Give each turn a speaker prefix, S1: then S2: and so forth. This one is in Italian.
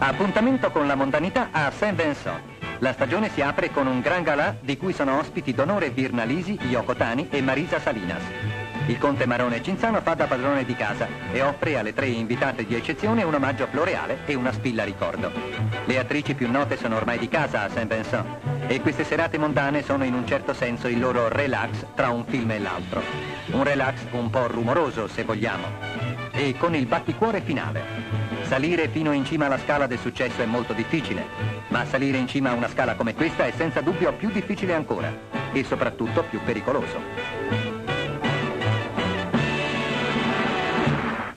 S1: Appuntamento con la mondanità a Saint-Vincent. La stagione si apre con un gran galà di cui sono ospiti d'onore Virna Lisi, Yoko Tani e Marisa Salinas. Il conte Marone Cinzano fa da padrone di casa e offre alle 3 invitate di eccezione un omaggio floreale e una spilla ricordo. Le attrici più note sono ormai di casa a Saint-Vincent e queste serate mondane sono in un certo senso il loro relax tra un film e l'altro. Un relax un po' rumoroso, se vogliamo, e con il batticuore finale. Salire fino in cima alla scala del successo è molto difficile, ma salire in cima a una scala come questa è senza dubbio più difficile ancora e soprattutto più pericoloso.